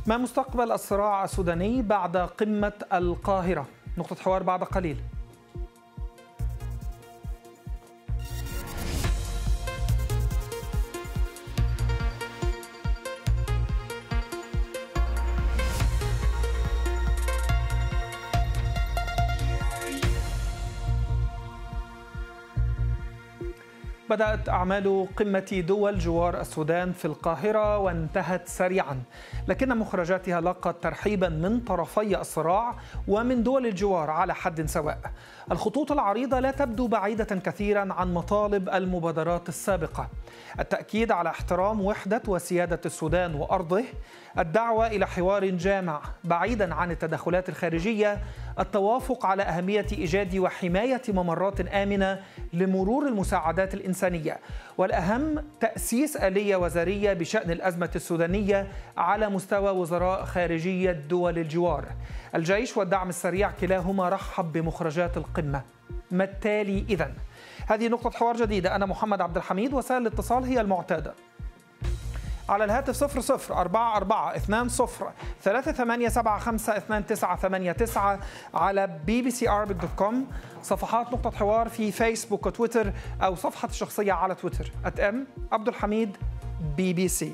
ما مستقبل الصراع السوداني بعد قمة القاهرة؟ نقطة حوار بعد قليل. بدأت أعمال قمة دول جوار السودان في القاهرة وانتهت سريعا، لكن مخرجاتها لقت ترحيبا من طرفي الصراع ومن دول الجوار على حد سواء. الخطوط العريضة لا تبدو بعيدة كثيرا عن مطالب المبادرات السابقة: التأكيد على احترام وحدة وسيادة السودان وأرضه، الدعوة إلى حوار جامع بعيدا عن التدخلات الخارجية، التوافق على أهمية إيجاد وحماية ممرات آمنة لمرور المساعدات الإنسانية، والأهم تأسيس آلية وزارية بشأن الأزمة السودانية على مستوى وزراء خارجية دول الجوار. الجيش والدعم السريع كلاهما رحب بمخرجات القمة. ما التالي إذن؟ هذه نقطة حوار جديدة. أنا محمد عبد الحميد، وسائل الاتصال هي المعتادة على الهاتف 00442038752989 على bbcarabic.com، صفحات نقطة حوار في فيسبوك وتويتر، أو صفحة الشخصية على تويتر عبد الحميد BBC.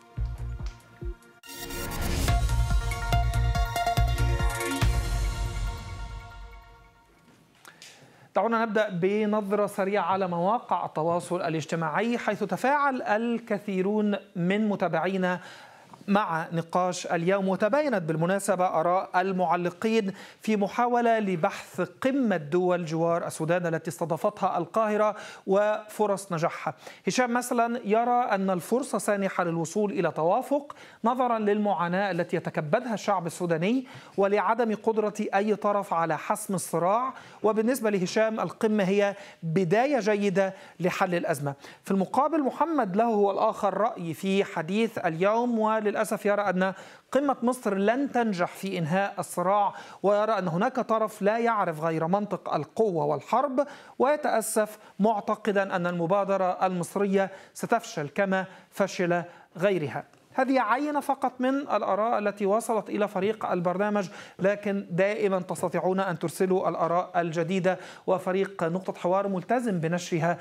دعونا نبدأ بنظرة سريعة على مواقع التواصل الاجتماعي، حيث تفاعل الكثيرون من متابعينا مع نقاش اليوم، وتباينت بالمناسبة آراء المعلقين في محاولة لبحث قمة دول جوار السودان التي استضافتها القاهرة وفرص نجاحها. هشام مثلا يرى أن الفرصة سانحة للوصول إلى توافق نظرا للمعاناة التي يتكبدها الشعب السوداني ولعدم قدرة أي طرف على حسم الصراع، وبالنسبة لهشام القمة هي بداية جيدة لحل الأزمة. في المقابل محمد له هو الآخر رأي في حديث اليوم، وللأسف يرى أن قمة مصر لن تنجح في إنهاء الصراع، ويرى أن هناك طرف لا يعرف غير منطق القوة والحرب، ويتأسف معتقدا أن المبادرة المصرية ستفشل كما فشل غيرها. هذه عينة فقط من الآراء التي وصلت إلى فريق البرنامج، لكن دائما تستطيعون أن ترسلوا الآراء الجديدة، وفريق نقطة حوار ملتزم بنشرها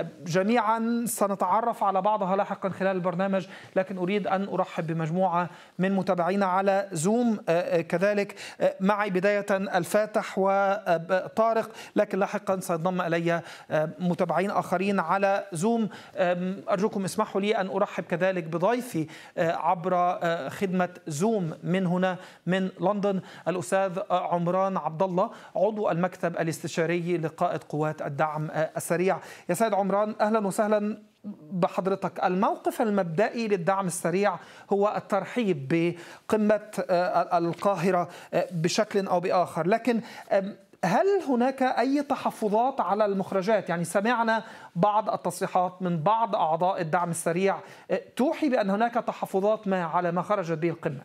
جميعا. سنتعرف على بعضها لاحقا خلال البرنامج، لكن أريد أن أرحب بمجموعة من متابعينا على زوم كذلك. معي بداية الفاتح وطارق، لكن لاحقا سينضم إلي متابعين آخرين على زوم. أرجوكم اسمحوا لي أن أرحب كذلك بضيفي عبر خدمة زوم من هنا من لندن، الأستاذ عمران عبد الله، عضو المكتب الاستشاري لقائد قوات الدعم السريع. يا سيد عمران، أهلا وسهلا بحضرتك. الموقف المبدئي للدعم السريع هو الترحيب بقمة القاهرة بشكل أو بآخر، لكن هل هناك أي تحفظات على المخرجات؟ يعني سمعنا بعض التصريحات من بعض أعضاء الدعم السريع توحي بأن هناك تحفظات ما على ما خرجت به القمة.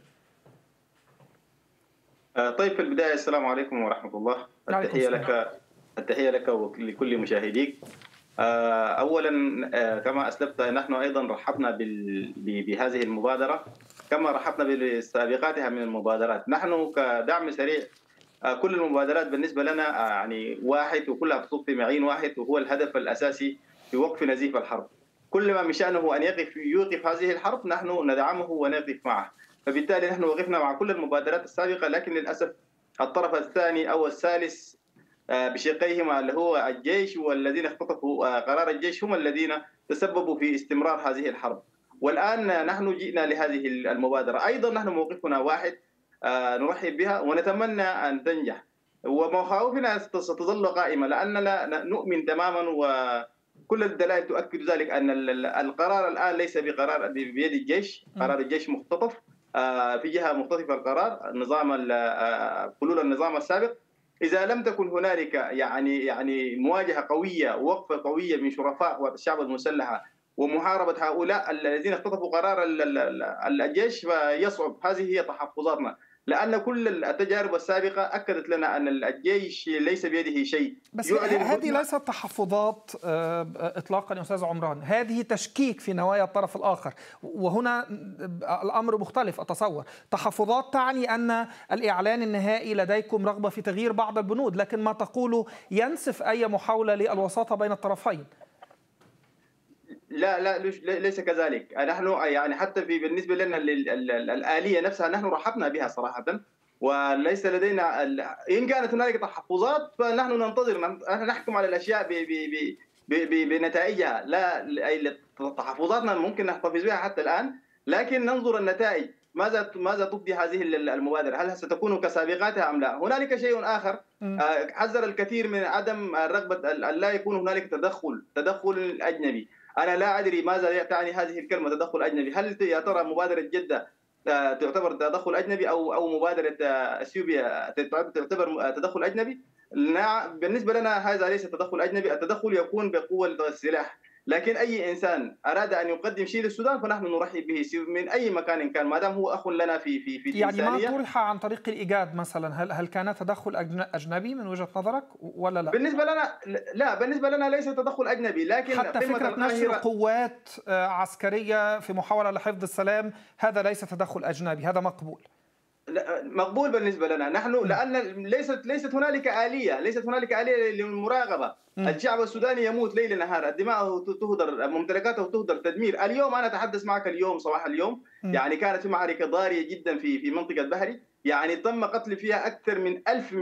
طيب، في البداية السلام عليكم ورحمة الله. التحية لك ولكل مشاهديك. أولا كما أسلفت، نحن أيضا رحبنا بهذه المبادرة كما رحبنا بسابقاتها من المبادرات. نحن كدعم سريع كل المبادرات بالنسبة لنا يعني واحد، وكلها تصب في معين واحد، وهو الهدف الأساسي في وقف نزيف الحرب. كل ما من شأنه أن يوقف هذه الحرب نحن ندعمه ونقف معه. فبالتالي نحن وقفنا مع كل المبادرات السابقة، لكن للأسف الطرف الثاني أو الثالث بشقيهما اللي هو الجيش والذين اختطفوا قرار الجيش هم الذين تسببوا في استمرار هذه الحرب. والآن نحن جئنا لهذه المبادرة. أيضا نحن موقفنا واحد، نرحب بها ونتمنى أن تنجح، ومخاوفنا ستظل قائمة لأننا نؤمن تماما وكل الدلائل تؤكد ذلك أن القرار الآن ليس بقرار بيد الجيش. قرار الجيش مختطف، في جهة مختطفة القرار، حلول النظام السابق. إذا لم تكن هنالك يعني مواجهة قوية ووقفة قوية من شرفاء الشعب المسلحة ومحاربة هؤلاء الذين اختطفوا قرار الجيش فيصعب. هذه هي تحفظاتنا. لأن كل التجارب السابقة أكدت لنا أن الجيش ليس بيده شيء. بس هذه ليست تحفظات إطلاقا يا أستاذ عمران، هذه تشكيك في نوايا الطرف الآخر، وهنا الأمر مختلف. أتصور تحفظات تعني أن الإعلان النهائي لديكم رغبة في تغيير بعض البنود، لكن ما تقوله ينسف أي محاولة للوساطة بين الطرفين. لا ليس كذلك. نحن يعني حتى بالنسبة لنا الآلية نفسها نحن رحبنا بها صراحة، وليس لدينا إن كانت هنالك تحفظات فنحن ننتظر، نحكم على الأشياء بنتائجها. لا، تحفظاتنا ممكن نحتفظ بها حتى الآن، لكن ننظر النتائج ماذا تبدي هذه المبادرة، هل ستكون كسابقاتها أم لا. هنالك شيء آخر، حذر الكثير من عدم رغبة أن لا يكون هنالك تدخل أجنبي. أنا لا أدري ماذا تعني هذه الكلمة تدخل أجنبي. هل يا ترى مبادرة جدة تعتبر تدخل أجنبي أو مبادرة أثيوبيا تعتبر تدخل أجنبي؟ بالنسبة لنا هذا ليس تدخل أجنبي. التدخل يكون بقوة السلاح، لكن أي إنسان أراد أن يقدم شيء للسودان فنحن نرحب به من أي مكان كان، ما دام هو أخ لنا في الإنسانية. يعني ما طرح عن طريق الإيجاد مثلا، هل كان تدخل أجنبي من وجهة نظرك ولا لا؟ بالنسبة لنا لا، بالنسبة لنا ليس تدخل أجنبي، لكن حتى فكرة نشر قوات عسكرية في محاولة لحفظ السلام هذا ليس تدخل أجنبي، هذا مقبول. مقبول بالنسبة لنا نحن، لأن ليست هنالك آلية للمراقبة. الشعب السوداني يموت ليل نهار، الدماء تهدر، ممتلكاته تهدر تدمير. اليوم أنا أتحدث معك اليوم صباح اليوم يعني كانت في معركة ضارية جدا في منطقة بحري، يعني تم قتل فيها أكثر من 1000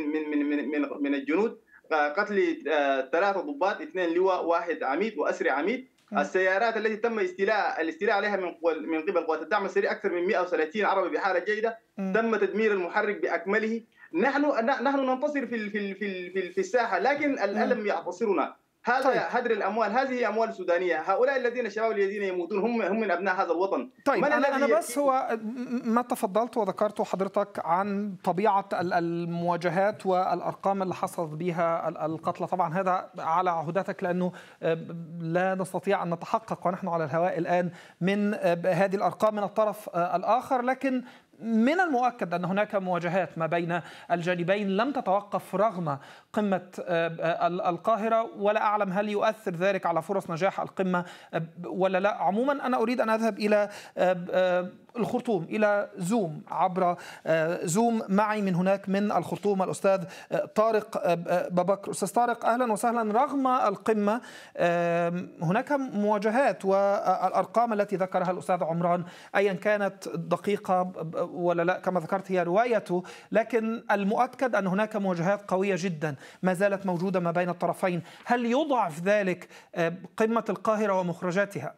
من الجنود، قتل 3 ضباط، 2 لواء، 1 عميد وأسري عميد. السيارات التي تم الاستيلاء عليها من قبل قوات الدعم السريع أكثر من 130 عربي بحالة جيدة. تم تدمير المحرك بأكمله. نحن ننتصر في الساحة، لكن الألم يعتصرنا. هذا هدر الأموال، هذه أموال سودانية. هؤلاء الشباب الذين يموتون هم من أبناء هذا الوطن. طيب أنا بس هو ما تفضلت وذكرته حضرتك عن طبيعة المواجهات والأرقام اللي حصلت بها القتلى. طبعا هذا على عهدتك، لأنه لا نستطيع أن نتحقق ونحن على الهواء الآن من هذه الأرقام من الطرف الآخر، لكن من المؤكد أن هناك مواجهات ما بين الجانبين لم تتوقف رغم قمة القاهرة، ولا أعلم هل يؤثر ذلك على فرص نجاح القمة ولا لا. عموما أنا أريد أن أذهب إلى الخرطوم، إلى زوم، عبر زوم معي من هناك من الخرطوم الأستاذ طارق ببكر. أستاذ طارق أهلا وسهلا. رغم القمة هناك مواجهات، والأرقام التي ذكرها الأستاذ عمران أيا كانت دقيقة ولا لا كما ذكرت هي روايته، لكن المؤكد أن هناك مواجهات قوية جدا ما زالت موجودة ما بين الطرفين. هل يضعف ذلك قمة القاهرة ومخرجاتها؟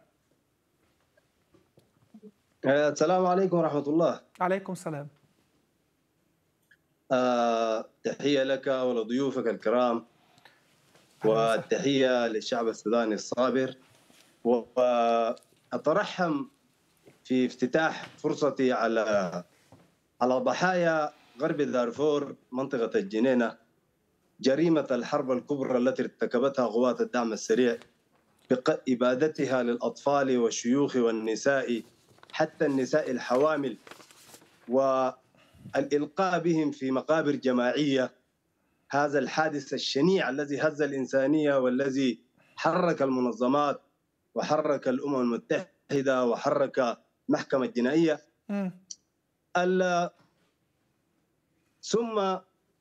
السلام عليكم ورحمة الله. عليكم السلام. تحية لك ولضيوفك الكرام، والتحية للشعب السوداني الصابر. وأترحم في افتتاح فرصتي على ضحايا غرب دارفور منطقة الجنينة، جريمة الحرب الكبرى التي ارتكبتها قوات الدعم السريع بإبادتها للأطفال والشيوخ والنساء، حتى النساء الحوامل، والإلقاء بهم في مقابر جماعية. هذا الحادث الشنيع الذي هز الإنسانية، والذي حرك المنظمات وحرك الأمم المتحدة وحرك محكمة جنائية. ثم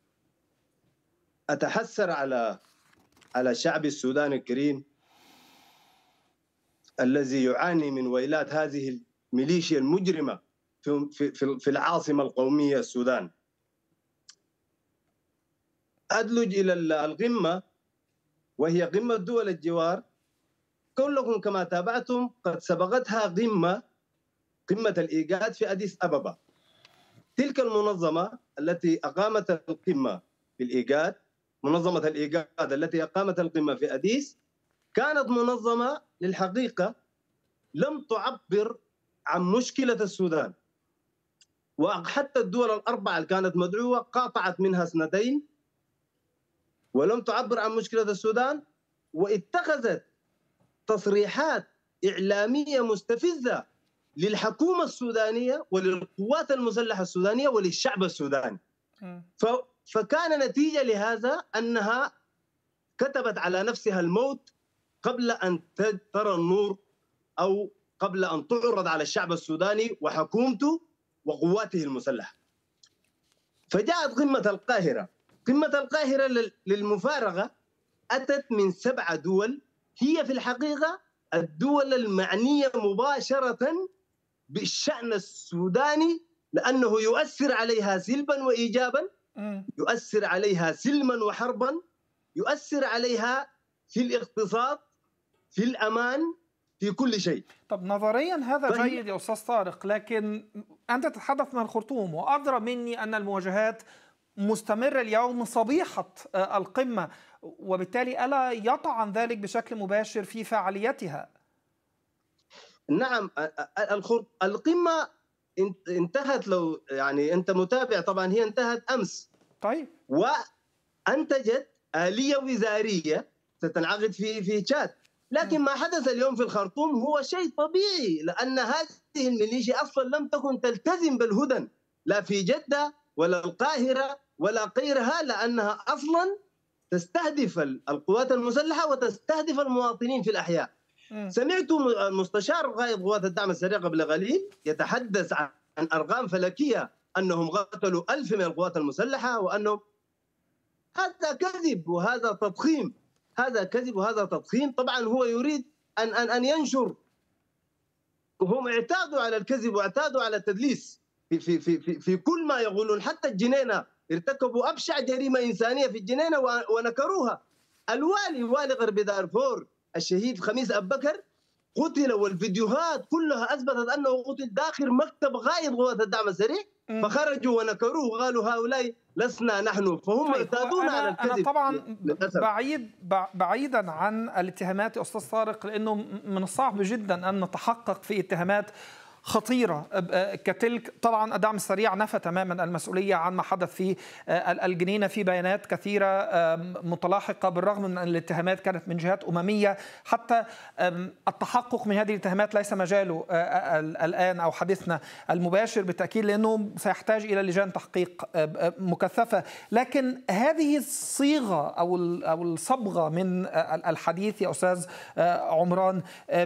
أتحسر على الشعب السوداني الكريم الذي يعاني من ويلات هذه الميليشيا المجرمة في العاصمة القومية السودان. أدلج إلى القمة، وهي قمة دول الجوار. كلكم كما تابعتم قد سبقتها قمة الإيجاد في أديس أبابا. تلك المنظمة التي أقامت القمة في الإيجاد، منظمة الإيجاد التي أقامت القمة في أديس، كانت منظمة للحقيقة لم تعبر عن مشكلة السودان، وحتى الدول الأربعة اللي كانت مدعوة قاطعت منها 2 ولم تعبر عن مشكلة السودان، واتخذت تصريحات إعلامية مستفزة للحكومة السودانية وللقوات المسلحة السودانية وللشعب السوداني. فكان نتيجة لهذا أنها كتبت على نفسها الموت قبل أن ترى النور، أو قبل أن تعرض على الشعب السوداني وحكومته وقواته المسلحة. فجاءت قمة القاهرة. قمة القاهرة للمفارقة أتت من 7 دول، هي في الحقيقة الدول المعنية مباشرة بالشأن السوداني، لأنه يؤثر عليها سلبا وإيجابا، يؤثر عليها سلما وحربا، يؤثر عليها في الاقتصاد، في الأمان، في كل شيء. طب نظريا هذا جيد يا أستاذ طارق، لكن أنت تتحدث من الخرطوم وأدرى مني أن المواجهات مستمرة اليوم صبيحة القمة، وبالتالي ألا يطعن ذلك بشكل مباشر في فعاليتها؟ نعم، القمة انتهت، لو يعني أنت متابع طبعا، هي انتهت أمس. طيب. وأنتجت آلية وزارية ستنعقد في تشاد، لكن ما حدث اليوم في الخرطوم هو شيء طبيعي، لأن هذه الميليشيا أصلا لم تكن تلتزم بالهدن، لا في جدة ولا القاهرة ولا غيرها، لأنها أصلا تستهدف القوات المسلحة وتستهدف المواطنين في الأحياء. سمعت المستشار قائد قوات الدعم السريع قبل قليل يتحدث عن أرقام فلكية، أنهم قتلوا 1000 من القوات المسلحة، وأنهم هذا كذب وهذا تضخيم، هذا كذب وهذا تضخيم. طبعا هو يريد أن ينشر، وهم اعتادوا على الكذب واعتادوا على التدليس في كل ما يقولون. حتى الجنينة ارتكبوا أبشع جريمة إنسانية في الجنينة ونكروها. والي غرب دارفور الشهيد خميس أبو بكر قتل، والفيديوهات كلها أثبتت أنه قتل داخل مكتب قائد قوات الدعم السريع، فخرجوا ونكروه وقالوا هؤلاء لسنا نحن. فهم اعتادون على الكذب. أنا طبعا بعيدا عن الاتهامات يا أستاذ طارق، لأنه من الصعب جدا أن نتحقق في اتهامات خطيرة كتلك. طبعا الدعم السريع نفى تماما المسؤولية عن ما حدث في الجنينة في بيانات كثيرة متلاحقة، بالرغم من أن الاتهامات كانت من جهات أممية. حتى التحقق من هذه الاتهامات ليس مجاله الآن أو حديثنا المباشر بالتأكيد، لأنه سيحتاج إلى لجان تحقيق مكثفة. لكن هذه الصيغة أو الصبغة من الحديث يا أستاذ عمران،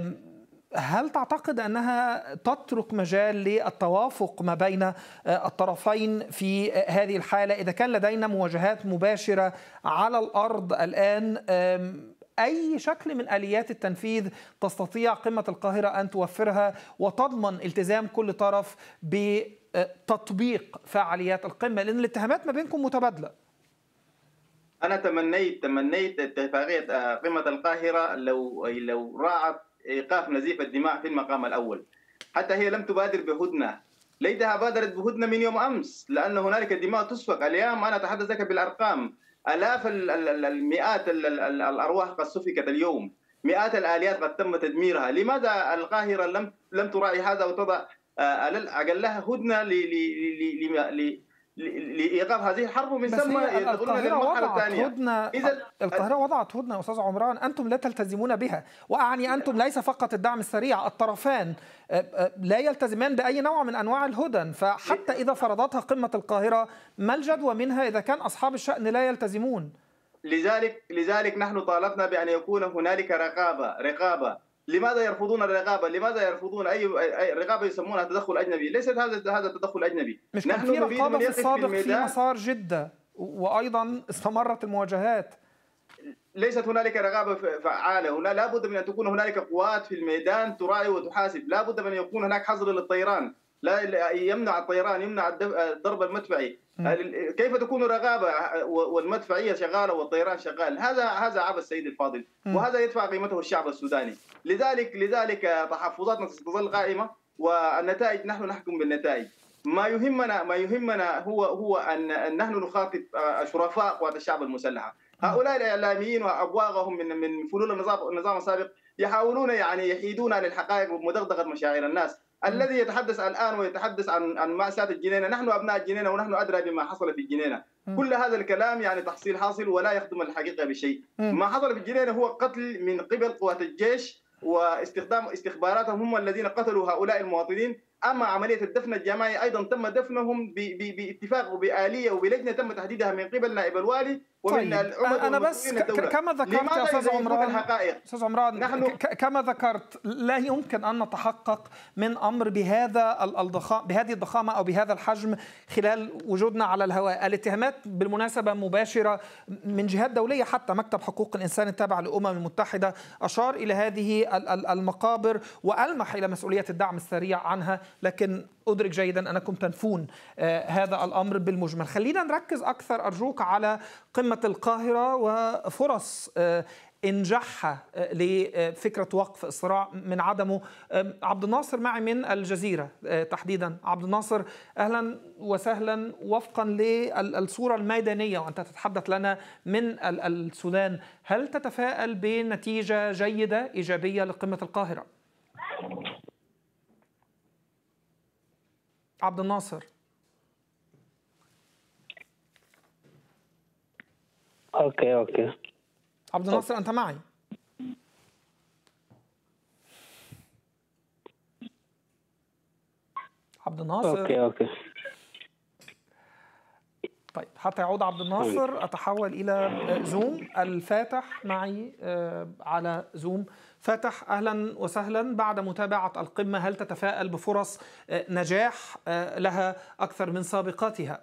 هل تعتقد أنها تترك مجال للتوافق ما بين الطرفين في هذه الحالة إذا كان لدينا مواجهات مباشرة على الأرض الآن؟ أي شكل من آليات التنفيذ تستطيع قمة القاهرة أن توفرها وتضمن التزام كل طرف بتطبيق فعاليات القمة؟ لأن الاتهامات ما بينكم متبادلة. أنا تمنيت اتفاقية قمة القاهرة لو راعت إيقاف نزيف الدماء في المقام الأول. حتى هي لم تبادر بهدنة، ليتها بادرت بهدنة من يوم أمس، لأن هنالك دماء تسفك اليوم. أنا أتحدث لك بالأرقام، آلاف المئات الأرواح قد سفكت اليوم، مئات الآليات قد تم تدميرها. لماذا القاهرة لم تراعي هذا وتضع أقلها هدنة لإيقاف هذه الحرب؟ من ثم يدخلون للمرحلة الثانية. القاهرة وضعت هدنة يا أستاذ عمران، أنتم لا تلتزمون بها، وأعني أنتم ليس فقط الدعم السريع، الطرفان لا يلتزمان بأي نوع من أنواع الهدن. فحتى إذا فرضتها قمة القاهرة ما الجدوى منها إذا كان أصحاب الشأن لا يلتزمون؟ لذلك نحن طالبنا بأن يكون هنالك رقابة. لماذا يرفضون الرقابة؟ لماذا يرفضون أي رقابة يسمونها تدخل أجنبي؟ ليست هذا تدخل أجنبي. مش كان في رقابة في السابق في مسار جدة وأيضا استمرت المواجهات؟ ليست هنالك رقابة فعالة. هنا لابد من أن تكون هنالك قوات في الميدان تراعي وتحاسب. لابد من أن يكون هناك حظر للطيران، لا يمنع الطيران، يمنع الضرب المدفعي. كيف تكون رقابة والمدفعية شغالة والطيران شغال؟ هذا عبث سيد الفاضل، وهذا يدفع قيمته الشعب السوداني. لذلك تحفظاتنا ستظل قائمة، والنتائج نحن نحكم بالنتائج. ما يهمنا هو أن نحن نخاطب شرفاء قوات الشعب المسلحة. هؤلاء الإعلاميين وأبواغهم من فلول النظام السابق يحاولون يحيدون عن الحقائق ومدغدغة مشاعر الناس. الذي يتحدث الآن ويتحدث عن مأساة الجنينة، نحن أبناء الجنينة ونحن أدرى بما حصل في الجنينة. كل هذا الكلام تحصيل حاصل ولا يخدم الحقيقة بشيء. ما حصل في الجنينة هو قتل من قبل قوات الجيش واستخدام استخباراتهم هم الذين قتلوا هؤلاء المواطنين. اما عمليه الدفن الجماعي ايضا تم دفنهم باتفاق وبآليه وبلجنه تم تحديدها من قبل نائب الوالي ومن طيب العمد أنا بس كما ذكرت يا أستاذ عمران كما ذكرت لا يمكن أن نتحقق من أمر بهذه الضخامة أو بهذا الحجم خلال وجودنا على الهواء. الاتهامات بالمناسبة مباشرة من جهات دولية، حتى مكتب حقوق الإنسان التابع للأمم المتحدة أشار إلى هذه المقابر وألمح إلى مسؤولية الدعم السريع عنها، لكن أدرك جيدا أنكم تنفون هذا الأمر بالمجمل. خلينا نركز أكثر أرجوك على قمة القاهرة وفرص إنجاحها لفكرة وقف الصراع من عدمه. عبد الناصر معي من الجزيرة تحديدا. عبد الناصر أهلا وسهلا. وفقا للصورة الميدانية وأنت تتحدث لنا من السودان، هل تتفائل بنتيجة جيدة إيجابية لقمة القاهرة؟ عبد الناصر. اوكي عبد الناصر أنت معي؟ عبد الناصر. اوكي طيب حتى يعود عبد الناصر أتحول إلى زوم. الفاتح معي على زوم. فاتح أهلا وسهلا. بعد متابعة القمة هل تتفائل بفرص نجاح لها أكثر من سابقاتها؟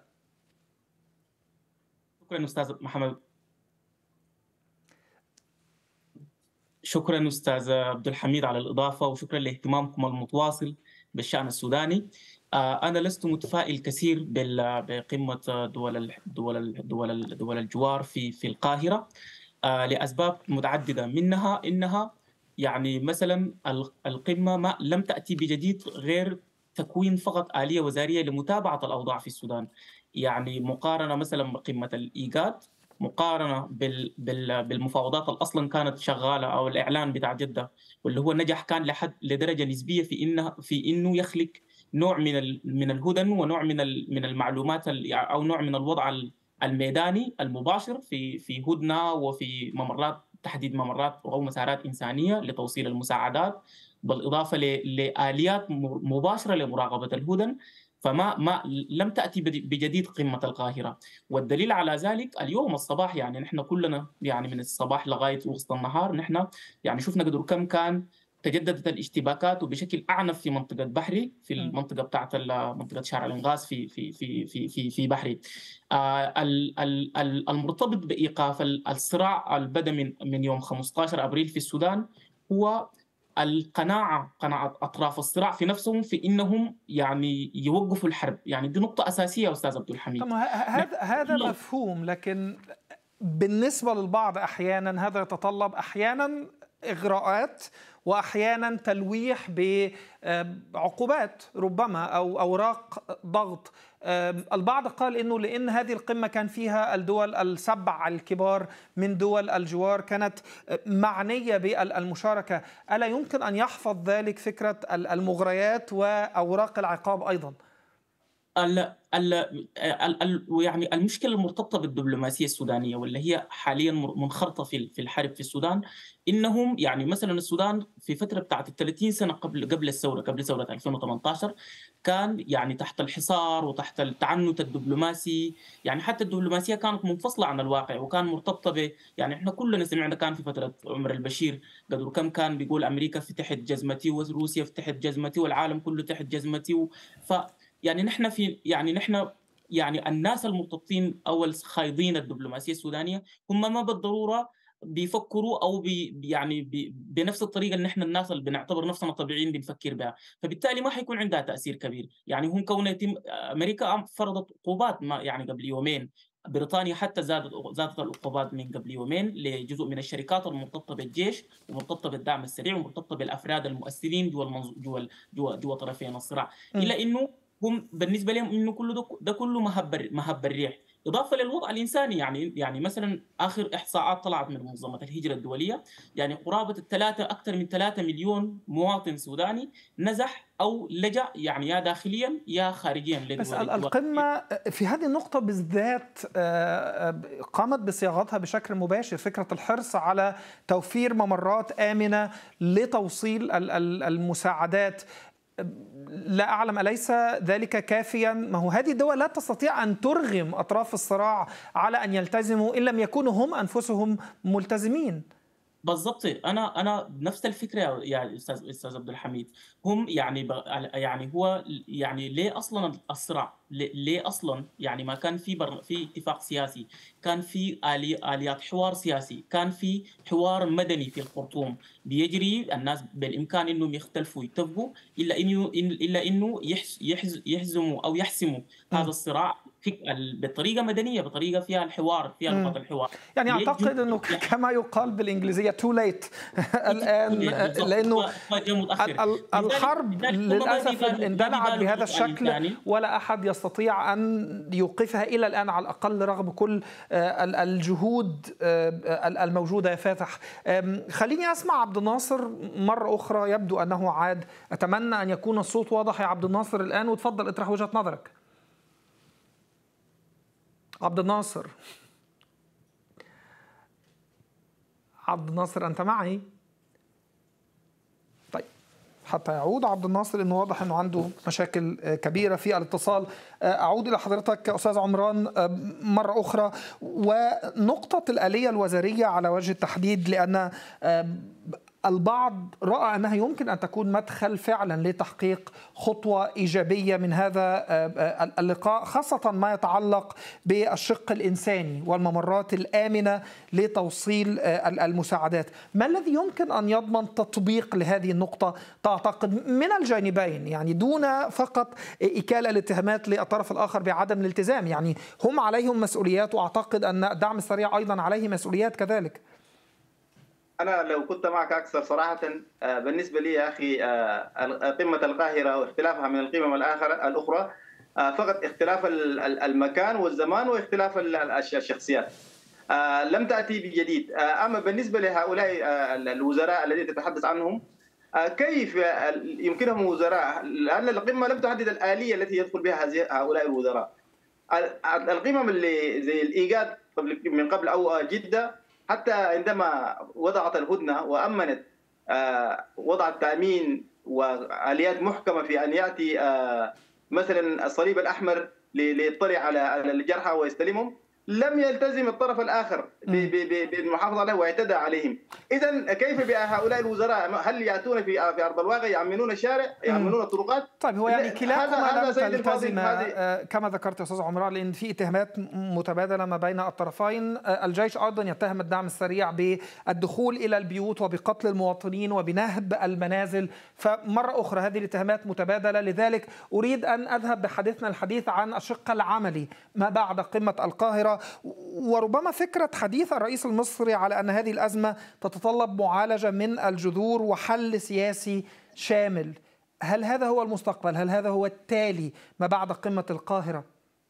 شكرا أستاذ محمد. شكرا أستاذ عبد الحميد على الإضافة، وشكرا لاهتمامكم المتواصل بالشأن السوداني. أنا لست متفائل كثير بقمة دول الجوار في القاهرة لأسباب متعددة، منها إنها يعني مثلا القمة لم تأتي بجديد غير تكوين فقط آلية وزارية لمتابعة الأوضاع في السودان. يعني مقارنة مثلا بقمة الإيجاد، مقارنة بالمفاوضات اللي أصلا كانت شغالة أو الإعلان بتاع جدة واللي هو نجح كان لدرجة نسبية في إنه يخلق نوع من الهدن ونوع من المعلومات أو نوع من الوضع الميداني المباشر في هدنة وفي ممرات، تحديد ممرات أو مسارات إنسانية لتوصيل المساعدات، بالإضافة لآليات مباشرة لمراقبة الهدن. لم تأتي بجديد قمة القاهرة. والدليل على ذلك اليوم الصباح، يعني نحن كلنا يعني من الصباح لغاية وسط النهار نحن يعني شفنا قدر كم كان تجددت الاشتباكات وبشكل أعنف في منطقة بحري، في المنطقة بتاعت منطقة شارع الإنغاز في بحري. المرتبط بإيقاف الصراع البدأ من يوم 15 أبريل في السودان هو قناعة أطراف الصراع في نفسهم في إنهم يعني يوقفوا الحرب. يعني دي نقطة أساسية أستاذ عبد الحميد. هذا مفهوم، لكن بالنسبة للبعض أحيانا هذا يتطلب أحيانا إغراءات وأحيانا تلويح بعقوبات ربما أو أوراق ضغط. البعض قال إنه لأن هذه القمة كان فيها الدول السبع الكبار من دول الجوار كانت معنية بالمشاركة، ألا يمكن أن يحفظ ذلك فكرة المغريات وأوراق العقاب أيضا؟ يعني المشكلة المرتبطة بالدبلوماسية السودانية واللي هي حاليا منخرطة في الحرب في السودان، إنهم يعني مثلا السودان في فترة بتاعت 30 سنة قبل ثورة 2018 كان يعني تحت الحصار وتحت التعنت الدبلوماسي. يعني حتى الدبلوماسية كانت منفصلة عن الواقع وكان مرتبطة يعني احنا كلنا سمعنا كان في فترة عمر البشير قدر كم كان بيقول أمريكا فتحت جزمتي وروسيا فتحت جزمتي والعالم كله تحت جزمتي. يعني نحن الناس المرتبطين أو الخايضين الدبلوماسية السودانية هم ما بالضرورة بيفكروا أو بنفس الطريقة اللي نحن الناس اللي بنعتبر نفسنا طبيعيين بنفكر بها، فبالتالي ما حيكون عندها تأثير كبير. يعني هم أمريكا فرضت عقوبات يعني قبل يومين، بريطانيا حتى زادت العقوبات من قبل يومين لجزء من الشركات المرتبطة بالجيش ومرتبطة بالدعم السريع ومرتبطة بالأفراد المؤثرين جوا طرفين الصراع. إلا إنه هم بالنسبه لهم انه ده كله مهب الريح، اضافه للوضع الانساني. يعني مثلا اخر احصاءات طلعت من منظمه الهجره الدوليه، يعني قرابه اكثر من 3 مليون مواطن سوداني نزح او لجأ، يعني يا داخليا يا خارجيا بس لدول القمة في هذه النقطة بالذات قامت بصياغتها بشكل مباشر، فكرة الحرص على توفير ممرات آمنة لتوصيل المساعدات. لا أعلم أليس ذلك كافيا؟ ما هو هذه الدول لا تستطيع أن ترغم أطراف الصراع على أن يلتزموا إن لم يكونوا هم أنفسهم ملتزمين. بالضبط. انا نفس الفكره يا استاذ عبد الحميد. هم يعني هو يعني ليه اصلا الصراع؟ ليه اصلا يعني ما كان في اتفاق سياسي، كان في اليات حوار سياسي، كان في حوار مدني في الخرطوم بيجري، الناس بالامكان انهم يختلفوا يتفقوا، الا انه يحزموا او يحسموا هذا الصراع بطريقه مدنيه، بطريقه فيها الحوار، فيها لغه الحوار. يعني أعتقد أنه كما يقال بالإنجليزية too late الآن، لأنه الحرب للأسف اندلعت بهذا الشكل ولا أحد يستطيع أن يوقفها إلى الآن على الأقل رغم كل الجهود الموجودة. يا فاتح، خليني أسمع عبد الناصر مرة أخرى، يبدو أنه عاد. أتمنى أن يكون الصوت واضح يا عبد الناصر الآن، وتفضل اطرح وجهة نظرك. عبد الناصر، عبد الناصر أنت معي؟ طيب حتى يعود عبد الناصر، إنه واضح إنه عنده مشاكل كبيرة في الاتصال. أعود إلى حضرتك أستاذ عمران مرة أخرى، ونقطة الآلية الوزارية على وجه التحديد، لأن البعض رأى أنها يمكن أن تكون مدخل فعلا لتحقيق خطوة إيجابية من هذا اللقاء، خاصة ما يتعلق بالشق الإنساني والممرات الآمنة لتوصيل المساعدات. ما الذي يمكن أن يضمن تطبيق لهذه النقطة تعتقد من الجانبين، يعني دون فقط إكالة الاتهامات للطرف الآخر بعدم الالتزام؟ يعني هم عليهم مسؤوليات، وأعتقد أن الدعم السريع أيضا عليه مسؤوليات كذلك. أنا لو كنت معك أكثر صراحة، بالنسبة لي يا أخي قمة القاهرة واختلافها من القمم الأخرى فقط اختلاف المكان والزمان واختلاف الشخصيات، لم تأتي بجديد. أما بالنسبة لهؤلاء الوزراء الذين تتحدث عنهم، كيف يمكنهم وزراء؟ لأن القمة لم تحدد الآلية التي يدخل بها هؤلاء الوزراء. القمم اللي زي الإيجاد من قبل أو جدة، حتى عندما وضعت الهدنة وأمنت وضع التأمين وآليات محكمة في أن يأتي مثلا الصليب الأحمر ليطلع على الجرحى ويستلمهم، لم يلتزم الطرف الآخر بالمحافظة عليه واعتدى عليهم. إذن كيف بهؤلاء الوزراء؟ هل يأتون في أرض الواقع يأمنون الشارع، يأمنون الطرقات؟ طيب هو يعني كلاكما لم تلتزم كما ذكرت يا أستاذ عمران، لأن في اتهامات متبادلة ما بين الطرفين. الجيش أيضا يتهم الدعم السريع بالدخول إلى البيوت وبقتل المواطنين وبنهب المنازل، فمرة أخرى هذه الاتهامات متبادلة. لذلك أريد أن أذهب بحديثنا الحديث عن الشق العملي ما بعد قمة القاهرة، وربما فكرة حديث الرئيس المصري على أن هذه الأزمة تتطلب معالجة من الجذور وحل سياسي شامل. هل هذا هو المستقبل؟ هل هذا هو التالي ما بعد قمة القاهرة؟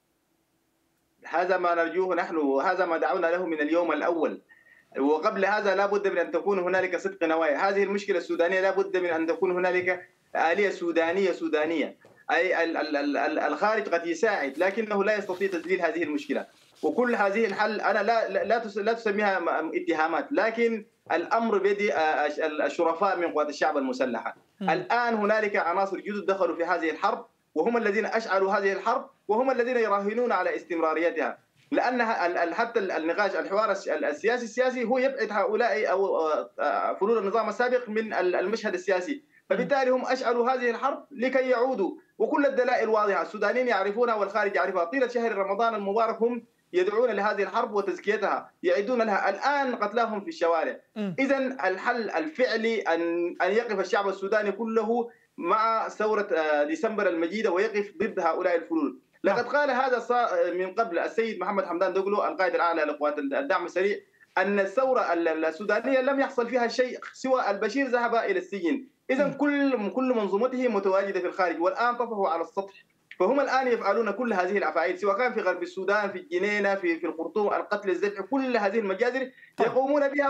هذا ما نرجوه نحن، وهذا ما دعونا له من اليوم الأول. وقبل هذا لا بد من أن تكون هنالك صدق نوايا. هذه المشكلة السودانية لا بد من أن تكون هنالك آلية سودانية، أي الخارج قد يساعد لكنه لا يستطيع تسديد هذه المشكلة. وكل هذه الحل أنا لا تسميها اتهامات، لكن الأمر بيد الشرفاء من قوات الشعب المسلحة. الآن هنالك عناصر جدد دخلوا في هذه الحرب، وهم الذين أشعلوا هذه الحرب، وهم الذين يراهنون على استمراريتها، لأن حتى النقاش الحوار السياسي هو يبعد هؤلاء أو فلول النظام السابق من المشهد السياسي، فبالتالي هم أشعلوا هذه الحرب لكي يعودوا. وكل الدلائل واضحة، السودانيين يعرفونها والخارج يعرفها. طيلة شهر رمضان المبارك هم يدعون لهذه الحرب وتزكيتها، يعيدون لها. الآن قتلاهم في الشوارع. إذن الحل الفعلي أن يقف الشعب السوداني كله مع ثورة ديسمبر المجيدة ويقف ضد هؤلاء الفلول. لقد قال هذا من قبل السيد محمد حمدان دقلو القائد الأعلى لقوات الدعم السريع أن الثورة السودانية لم يحصل فيها شيء سوى البشير ذهب إلى السجن. إذن كل منظومته متواجدة في الخارج، والآن طفحوا على السطح فهم الآن يفعلون كل هذه الأفاعيل، سواء كان في غرب السودان، في الجنينة، في الخرطوم، القتل، الذبح، كل هذه المجازر يقومون بها.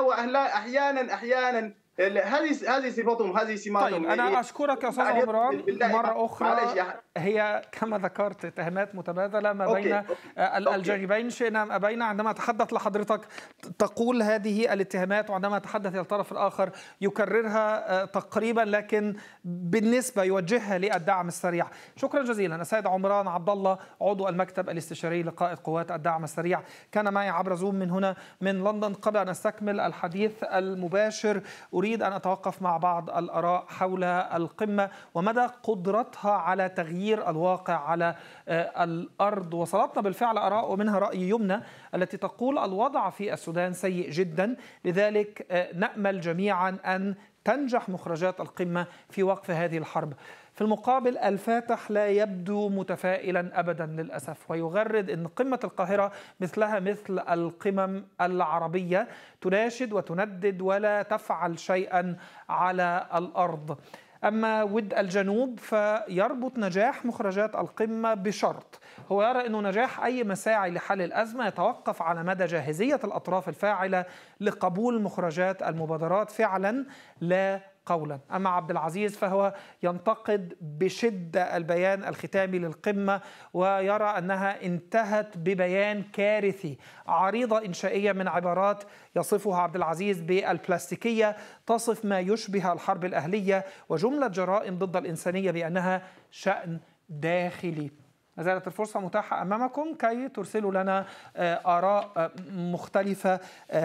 وأحيانا هذه صفاتهم، هذه سماتهم. طيب أنا أشكرك يا أستاذ عمران مرة أخرى. هي كما ذكرت اتهامات متبادلة ما بين الجانبين شئنا أم أبينا. عندما أتحدث لحضرتك تقول هذه الاتهامات، وعندما أتحدث للطرف الآخر يكررها تقريبا، لكن بالنسبة يوجهها للدعم السريع. شكرا جزيلا السيد عمران عبد الله، عضو المكتب الاستشاري لقائد قوات الدعم السريع، كان معي عبر زوم من هنا من لندن. قبل أن نستكمل الحديث المباشر أريد أن أتوقف مع بعض الآراء حول القمة ومدى قدرتها على تغيير الواقع على الأرض. وصلتنا بالفعل آراء، ومنها رأي يمنى التي تقول الوضع في السودان سيء جدا، لذلك نأمل جميعا أن تنجح مخرجات القمة في وقف هذه الحرب. في المقابل الفاتح لا يبدو متفائلا أبدا للأسف، ويغرد أن قمة القاهرة مثلها مثل القمم العربية، تناشد وتندد ولا تفعل شيئا على الأرض. أما ود الجنوب فيربط نجاح مخرجات القمة بشرط، هو يرى أن نجاح أي مساعي لحل الأزمة يتوقف على مدى جاهزية الأطراف الفاعلة لقبول مخرجات المبادرات فعلا لا قولا. أما عبد العزيز فهو ينتقد بشدة البيان الختامي للقمة، ويرى أنها انتهت ببيان كارثي، عريضة إنشائية من عبارات يصفها عبد العزيز بالبلاستيكية، تصف ما يشبه الحرب الأهلية وجملة جرائم ضد الإنسانية بأنها شأن داخلي. ما زالت الفرصة متاحة أمامكم كي ترسلوا لنا آراء مختلفة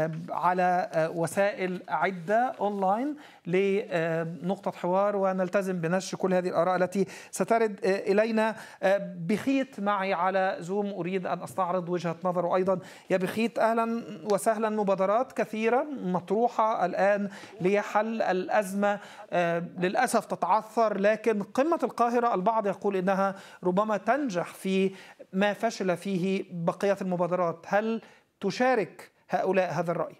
على وسائل عدة أونلاين لنقطة حوار، ونلتزم بنشر كل هذه الآراء التي سترد إلينا. بخيت معي على زوم، أريد أن أستعرض وجهة نظره أيضا. يا بخيت أهلا وسهلا. مبادرات كثيرة مطروحة الآن لحل الأزمة للأسف تتعثر، لكن قمة القاهرة البعض يقول إنها ربما تنجح في ما فشل فيه بقية المبادرات. هل تشارك هؤلاء هذا الرأي؟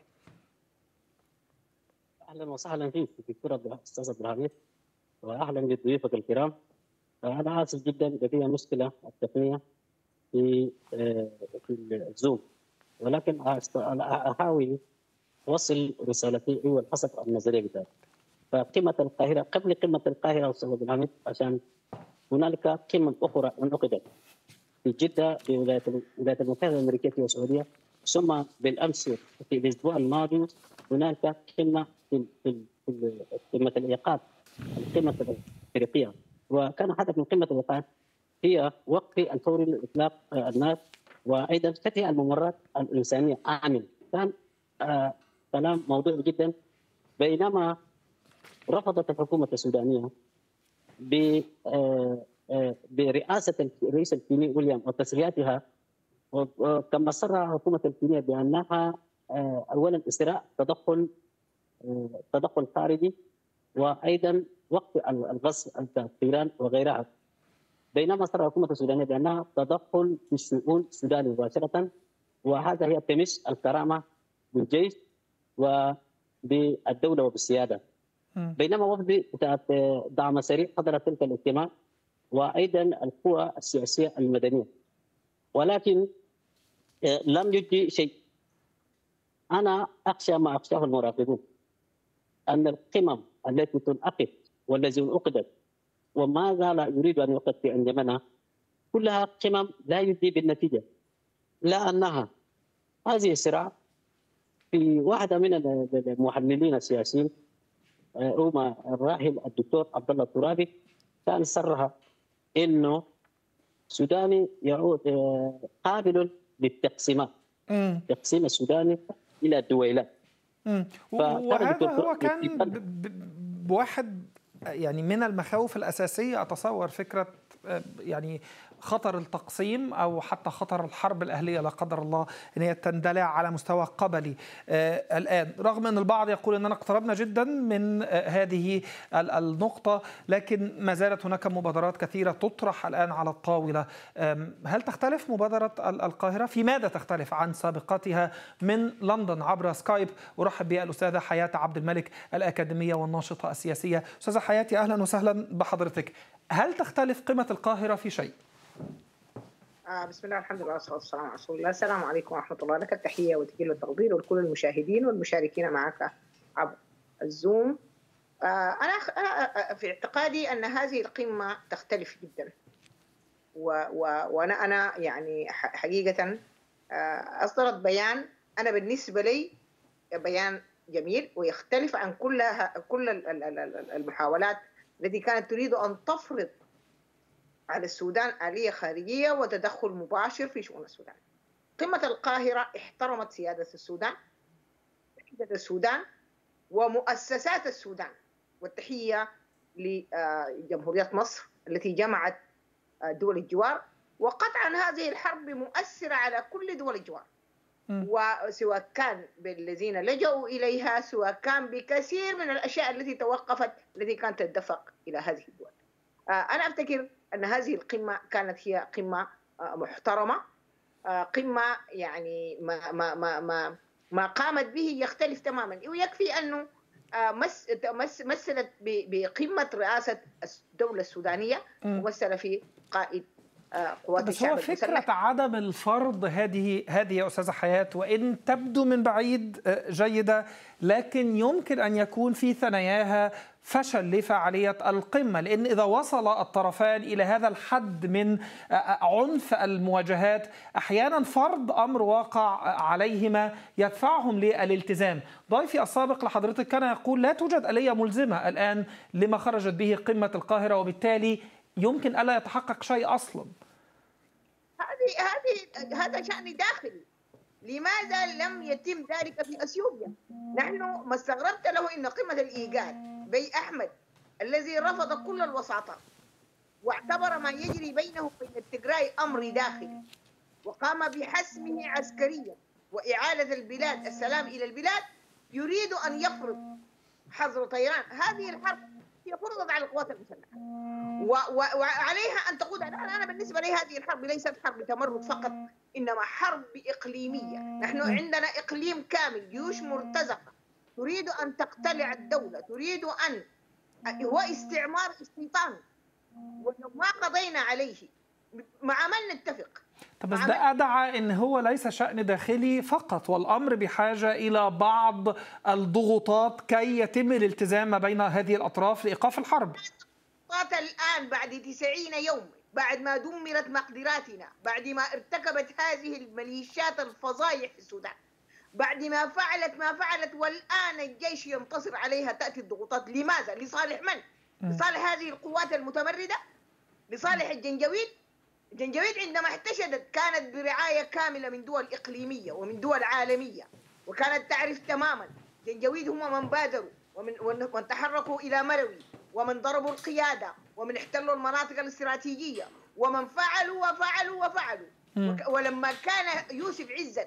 اهلا وسهلا فيك دكتور استاذ عبد الحميد، واهلا بضيوفك الكرام. انا اسف جدا لدي مشكله التقنيه في الزوم، ولكن احاول اوصل رسالتي حسب النظريه بتاعتي. فقمه القاهره، قبل قمه القاهره استاذ عبد الحميد، عشان هنالك قمم اخرى انعقدت في جده في الولايات المتحده الامريكيه والسعوديه، ثم بالامس في الاسبوع الماضي هناك قمه في قمه الايقاف، القمه الافريقيه، وكان هدف من قمه الايقاف هي وقف الفوري لاطلاق النار، وايضا فتح الممرات الانسانيه امن. كان كلام موضوعي جدا، بينما رفضت الحكومه السودانيه برئاسه الرئيس الكيني ويليام وتسرياتها، كما صرح حكومه الكينيا بانها اولا اسراء تدخل خارجي، وايضا وقف الغزو الطيران وغيرها، بينما صرح الحكومه السودانيه بانها تدخل في الشؤون السودانيه مباشره، وهذا هي تمس الكرامه بالجيش وبالدوله وبالسياده. بينما وفد دعم سريع حضر تلك الاجتماع، وايضا القوى السياسيه المدنيه، ولكن لم يجدي شيء. انا اخشى ما اخشاه المراقبون، ان القمم التي تنعقد والتي انعقدت وما زال يريد ان يعقد في انجمنا كلها قمم لا يجدي بالنتيجه، لانها هذه الصراع. في واحده من المحللين السياسيين روما الراحل الدكتور عبد الله الترابي كان صرح انه السوداني يعود قابل للتقسيمات، تقسيم السوداني الى دويلات. وهذا هو كان بواحد يعني من المخاوف الأساسية، أتصور فكرة يعني خطر التقسيم أو حتى خطر الحرب الأهلية لا قدر الله أن هي تندلع على مستوى قبلي الآن، رغم أن البعض يقول أننا اقتربنا جدا من هذه النقطة، لكن ما زالت هناك مبادرات كثيرة تطرح الآن على الطاولة. هل تختلف مبادرة القاهرة؟ في ماذا تختلف عن سابقتها؟ من لندن عبر سكايب أرحب بالأستاذة حياة عبد الملك الأكاديمية والناشطة السياسية. أستاذة حياة أهلا وسهلا بحضرتك. هل تختلف قمة القاهرة في شيء؟ بسم الله الحمد لله والصلاة والسلام على رسول الله. السلام عليكم ورحمة الله. لك التحية وتجيل التقدير ولكل المشاهدين والمشاركين معك عبر الزوم. أنا في اعتقادي أن هذه القمة تختلف جدا، وأنا يعني حقيقة أصدرت بيان أنا بالنسبة لي بيان جميل ويختلف عن كل المحاولات التي كانت تريد أن تفرض على السودان آلية خارجية وتدخل مباشر في شؤون السودان. قمة القاهرة احترمت سيادة السودان، وحدة السودان ومؤسسات السودان، والتحية لجمهورية مصر التي جمعت دول الجوار. وقطعا هذه الحرب مؤثرة على كل دول الجوار، وسواء كان بالذين لجأوا إليها، سواء كان بكثير من الأشياء التي توقفت، التي كانت تدفق إلى هذه الدول. أنا أفتكر أن هذه القمة كانت هي قمة محترمة، قمة يعني ما قامت به يختلف تماما، ويكفي أنه مثلت بقمة رئاسة الدولة السودانية، ممثلة في قائد قوات الشعب المسلح. بس هو فكرة عدم الفرض هذه يا أستاذة حياة، وإن تبدو من بعيد جيدة، لكن يمكن أن يكون في ثناياها فشل لفعالية القمة، لأن إذا وصل الطرفان إلى هذا الحد من عنف المواجهات، أحيانا فرض أمر واقع عليهما يدفعهم للالتزام. ضيفي السابق لحضرتك كان يقول لا توجد آلية ملزمة الآن لما خرجت به قمة القاهرة، وبالتالي يمكن ألا يتحقق شيء أصلا. هذا شأن داخلي. لماذا لم يتم ذلك في أثيوبيا؟ نحن ما استغربت له إن قمة الإيجاد بي أحمد الذي رفض كل الوساطات واعتبر ما يجري بينه وبين التجراي أمر داخلي، وقام بحسمه عسكريا وإعادة البلاد السلام إلى البلاد، يريد أن يفرض حظر طيران. هذه الحرب هي فرضت على القوات المسلحة وعليها أن تقود. أنا بالنسبة لي هذه الحرب ليست حرب تمرد فقط، إنما حرب إقليمية. نحن عندنا إقليم كامل، جيوش مرتزقة تريد أن تقتلع الدولة، تريد أن هو استعمار استيطاني، ولو ما قضينا عليه مع من نتفق. بس ده أدعى إن هو ليس شأن داخلي فقط، والأمر بحاجة إلى بعض الضغوطات كي يتم الالتزام ما بين هذه الأطراف لإيقاف الحرب. الآن بعد 90 يوم، بعد ما دمرت مقدراتنا، بعد ما ارتكبت هذه الميليشيات الفظايع في السودان، بعد ما فعلت والآن الجيش ينتصر عليها، تأتي الضغوطات. لماذا؟ لصالح من؟ لصالح هذه القوات المتمردة؟ لصالح الجنجويد؟ الجنجويد عندما احتشدت كانت برعاية كاملة من دول إقليمية ومن دول عالمية، وكانت تعرف تماما الجنجويد هم من بادروا ومن تحركوا إلى مروي، ومن ضربوا القيادة، ومن احتلوا المناطق الاستراتيجية، ومن فعلوا وفعلوا وفعلوا. ولما كان يوسف عزت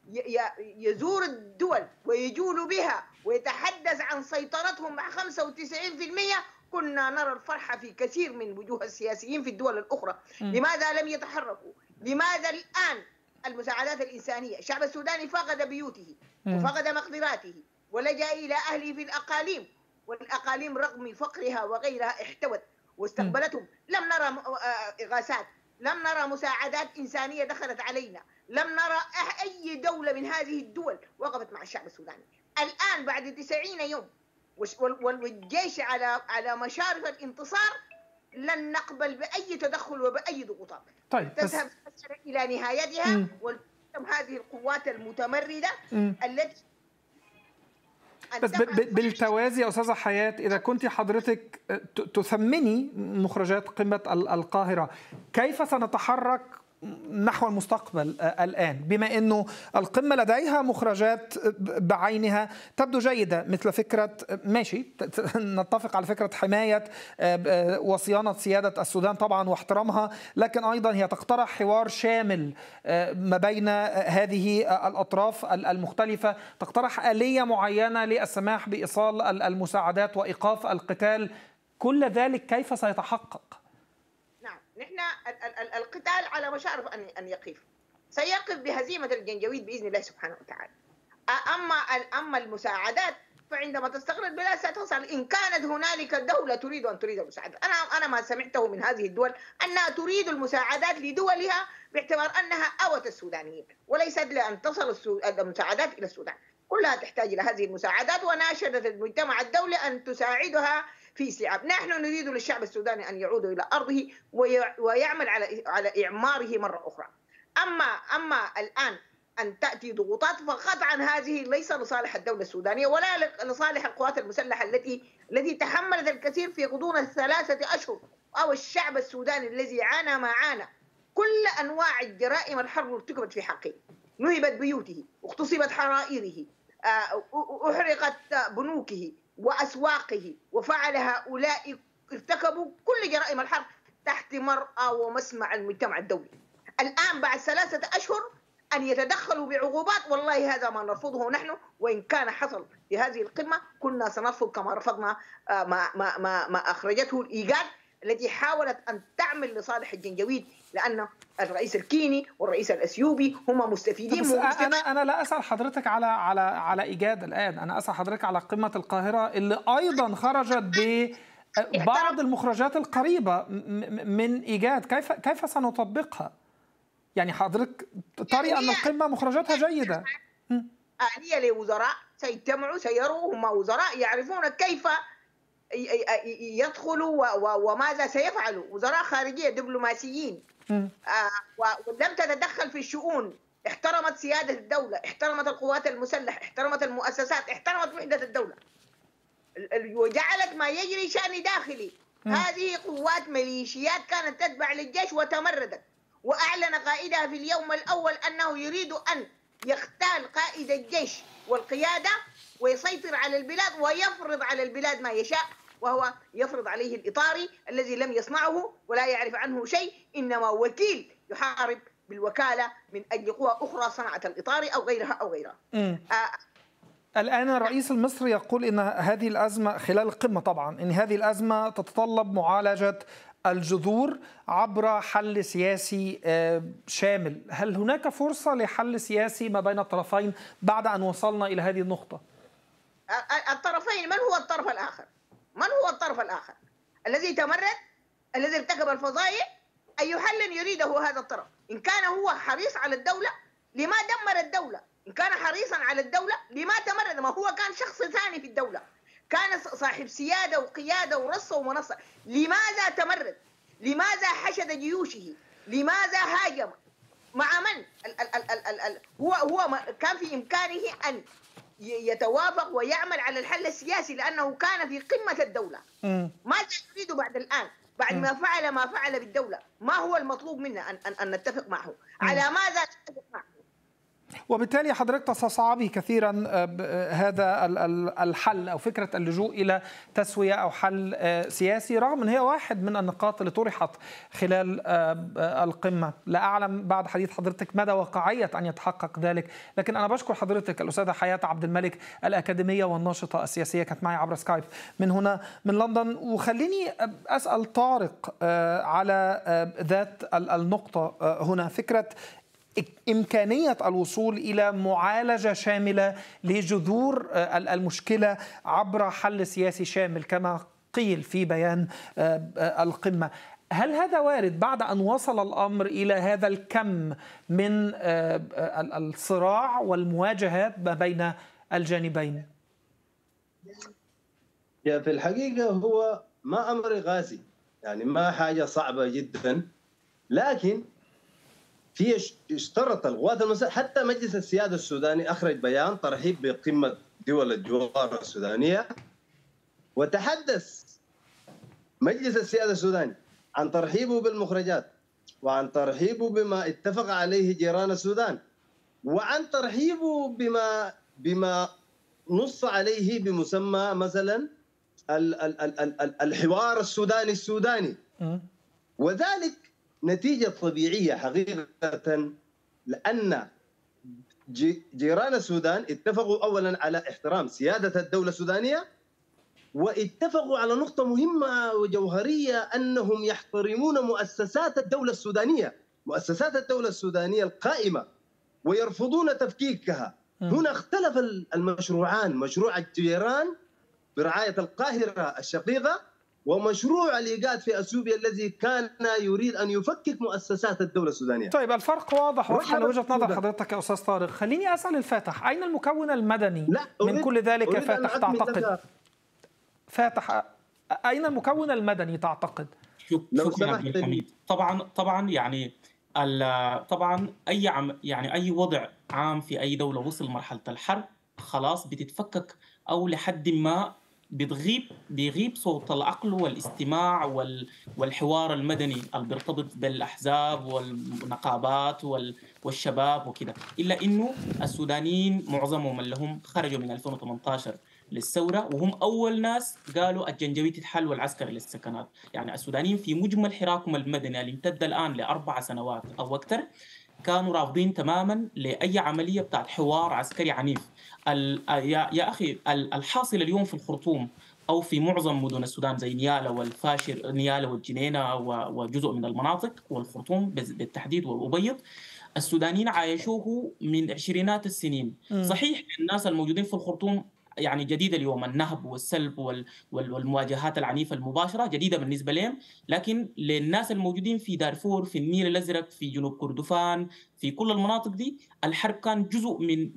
يزور الدول ويجول بها ويتحدث عن سيطرتهم مع 95%، كنا نرى الفرحة في كثير من وجوه السياسيين في الدول الأخرى. لماذا لم يتحركوا؟ لماذا الآن المساعدات الإنسانية؟ الشعب السوداني فقد بيوته وفقد مقدراته ولجأ إلى أهله في الأقاليم، والأقاليم رغم فقرها وغيرها احتوت واستقبلتهم. لم نرى إغاثات، لم نرى مساعدات إنسانية دخلت علينا، لم نرى أي دولة من هذه الدول وقفت مع الشعب السوداني. الآن بعد 90 يوم والجيش على مشارف الانتصار، لن نقبل بأي تدخل وبأي ضغوطات. طيب تذهب إلى نهايتها وتقدم هذه القوات المتمردة التي بس بالتوازي يا أستاذة حياة، إذا كنت حضرتك تثمني مخرجات قمة القاهرة، كيف سنتحرك نحو المستقبل الآن، بما أنه القمة لديها مخرجات بعينها تبدو جيدة، مثل فكرة ماشي نتفق على فكرة حماية وصيانة سيادة السودان طبعا واحترامها، لكن أيضا هي تقترح حوار شامل ما بين هذه الأطراف المختلفة، تقترح آلية معينة للسماح بإيصال المساعدات وإيقاف القتال. كل ذلك كيف سيتحقق؟ نحن القتال على مشارف أن يقف، سيقف بهزيمة الجنجويد بإذن الله سبحانه وتعالى. أما المساعدات فعندما تستقر البلاد ستصل. إن كانت هنالك دولة تريد المساعدات، أنا ما سمعته من هذه الدول أنها تريد المساعدات لدولها باعتبار أنها أوت السودانيين وليست لأن تصل المساعدات إلى السودان. كلها تحتاج إلى هذه المساعدات، وناشدت المجتمع الدولي أن تساعدها في استيعاب. نحن نريد للشعب السوداني أن يعود إلى أرضه ويعمل على إعماره مرة أخرى. أما الآن أن تأتي ضغوطات، فقطعا هذه ليس لصالح الدولة السودانية ولا لصالح القوات المسلحة التي تحملت الكثير في غضون 3 أشهر، أو الشعب السوداني الذي عانى ما عانى. كل أنواع الجرائم الحرب ارتكبت في حقه، نهبت بيوته، اغتصبت حرائره، أحرقت بنوكه وأسواقه، وفعل هؤلاء ارتكبوا كل جرائم الحرب تحت مرأى ومسمع المجتمع الدولي. الآن بعد 3 أشهر أن يتدخلوا بعقوبات، والله هذا ما نرفضه نحن، وإن كان حصل في هذه القمة كنا سنرفض كما رفضنا ما أخرجته الإيجاد التي حاولت أن تعمل لصالح الجنجويد، لأن الرئيس الكيني والرئيس الأثيوبي هما مستفيدين. أنا لا أسأل حضرتك على إيجاد الآن، أنا أسأل حضرتك على قمة القاهرة اللي أيضا خرجت ببعض المخرجات القريبة من إيجاد. كيف سنطبقها؟ يعني حضرتك ترى أن القمة مخرجاتها جيدة. آلية لوزراء سيجتمعوا سيروا، هم وزراء يعرفون كيف يدخلوا وماذا سيفعلوا، وزراء خارجية دبلوماسيين، ولم تتدخل في الشؤون، احترمت سيادة الدولة، احترمت القوات المسلحة، احترمت المؤسسات، احترمت وحدة الدولة، وجعلت ما يجري شأن داخلي. هذه قوات ميليشيات كانت تتبع للجيش وتمردت، وأعلن قائدها في اليوم الأول أنه يريد أن يختال قائد الجيش والقيادة ويسيطر على البلاد ويفرض على البلاد ما يشاء، وهو يفرض عليه الإطاري الذي لم يصنعه ولا يعرف عنه شيء، إنما وكيل يحارب بالوكالة من أجل قوى أخرى صنعت الإطاري أو غيرها. الآن الرئيس المصري يقول إن هذه الأزمة خلال القمة، طبعا إن هذه الأزمة تتطلب معالجة الجذور عبر حل سياسي شامل. هل هناك فرصة لحل سياسي ما بين الطرفين بعد أن وصلنا إلى هذه النقطة؟ الطرفين، من هو الطرف الآخر؟ من هو الطرف الآخر الذي تمرد، الذي ارتكب الفظائع؟ أي حل يريده هذا الطرف؟ إن كان هو حريص على الدولة لما دمر الدولة؟ إن كان حريصا على الدولة لما تمرد؟ ما هو كان شخص ثاني في الدولة، كان صاحب سيادة وقيادة ورصة ومنصة، لماذا تمرد؟ لماذا حشد جيوشه؟ لماذا هاجم؟ مع من؟ هو كان في إمكانه أن يتوافق ويعمل على الحل السياسي، لأنه كان في قمة الدولة. ماذا يريد بعد الآن؟ بعد ما فعل بالدولة، ما هو المطلوب منا أن نتفق معه؟ على ماذا نتفق معه؟ وبالتالي حضرتك تستصعبي كثيرا هذا الحل أو فكرة اللجوء إلى تسوية أو حل سياسي، رغم أن هي واحد من النقاط اللي طرحت خلال القمة. لا أعلم بعد حديث حضرتك مدى واقعية أن يتحقق ذلك، لكن أنا بشكر حضرتك الأستاذة حياة عبد الملك الأكاديمية والناشطة السياسية، كانت معي عبر سكايب من هنا من لندن. وخليني أسأل طارق على ذات النقطة هنا، فكرة إمكانية الوصول إلى معالجة شاملة لجذور المشكلة عبر حل سياسي شامل كما قيل في بيان القمة. هل هذا وارد بعد أن وصل الأمر إلى هذا الكم من الصراع والمواجهات ما بين الجانبين؟ في الحقيقة هو ما أمر غازي، يعني ما حاجة صعبة جدا، لكن في اشترط القوات المسلحة، حتى مجلس السيادة السوداني أخرج بيان ترحيب بقمة دول الجوار السودانية، وتحدث مجلس السيادة السوداني عن ترحيبه بالمخرجات، وعن ترحيبه بما اتفق عليه جيران السودان، وعن ترحيبه بما نص عليه بمسمى مثلا الحوار السوداني، وذلك نتيجة طبيعية حقيقة، لأن جيران السودان اتفقوا أولا على احترام سيادة الدولة السودانية، واتفقوا على نقطة مهمة وجوهرية، أنهم يحترمون مؤسسات الدولة السودانية، مؤسسات الدولة السودانية القائمة، ويرفضون تفكيكها. هنا اختلف المشروعان، مشروع الجيران برعاية القاهرة الشقيقة، ومشروع الإيجاد في أثيوبيا الذي كان يريد أن يفكك مؤسسات الدولة السودانية. طيب الفرق واضح وفقا لوجهة نظر حضرتك يا أستاذ طارق. خليني أسأل الفاتح، أين المكون المدني من كل ذلك يا فاتح تعتقد؟ فاتح، أين المكون المدني تعتقد؟ شكرا عبد الحميد. طبعا يعني طبعا اي وضع عام في اي دوله وصل مرحله الحرب خلاص بتتفكك او لحد ما بيغيب صوت العقل والاستماع والحوار المدني اللي بيرتبط بالاحزاب والنقابات والشباب وكده. الا انه السودانيين معظمهم اللي هم خرجوا من 2018 للثورة وهم أول ناس قالوا الجنجويد تتحل والعسكر للسكنات. يعني السودانيين في مجمل حراكهم المدني اللي امتد الآن ل4 سنوات أو أكثر كانوا رافضين تماما لأي عملية بتاعت حوار عسكري عنيف. يا أخي الحاصل اليوم في الخرطوم أو في معظم مدن السودان زي نيالا والفاشر، نيالا والجنينة وجزء من المناطق والخرطوم بالتحديد والأبيض، السودانيين عايشوه من عشرينات السنين. صحيح الناس الموجودين في الخرطوم يعني جديدة اليوم، النهب والسلب والمواجهات العنيفة المباشرة جديدة بالنسبة لهم، لكن للناس الموجودين في دارفور، في النيل الأزرق، في جنوب كردفان، في كل المناطق دي الحرب كان جزء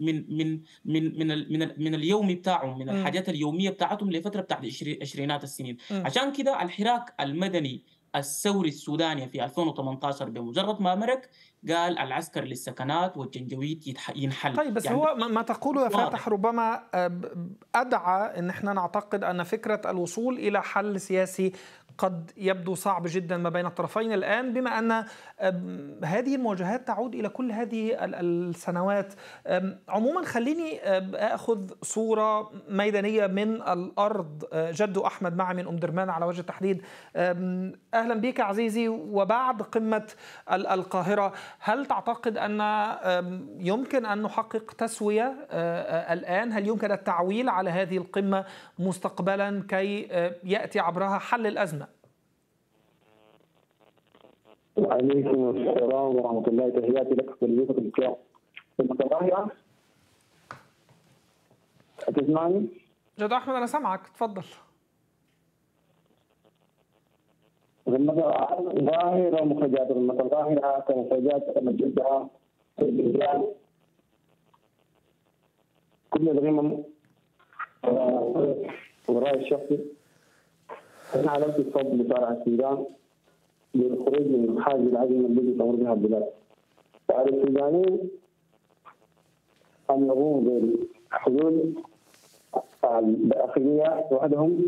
من اليومي بتاعهم، من الحاجات اليومية بتاعتهم لفترة بتاعت عشرينات السنين. عشان كده الحراك المدني الثوري السوداني في 2018 بمجرد ما مرق قال العسكر للسكنات والجنجويد ينحل. طيب بس يعني هو ما تقوله يا فاتح ربما أدعى أن احنا نعتقد أن فكرة الوصول إلى حل سياسي قد يبدو صعب جدا ما بين الطرفين الآن، بما أن هذه المواجهات تعود إلى كل هذه السنوات. عموما خليني أخذ صورة ميدانية من الأرض. جدو أحمد معي من أم درمان على وجه التحديد. أهلا بك عزيزي. وبعد قمة القاهرة هل تعتقد أن يمكن أن نحقق تسوية الآن؟ هل يمكن التعويل على هذه القمة مستقبلا كي يأتي عبرها حل الأزمة؟ وعليكم السلام ورحمة الله. تحياتي لك ولضيوفك الكرام. في القاهرة تسمعني؟ جدو أحمد أنا سامعك، تفضل. القاهرة ومخرجات القاهرة كمخرجات مجدها كل الغمم ورأي الشخصي. أنا علمت الصوت بشارع السودان للخروج من حاجز العزم الذي تمر بها البلاد. وعلى السودانيين أن يقوموا بالحلول الداخلية وحدهم.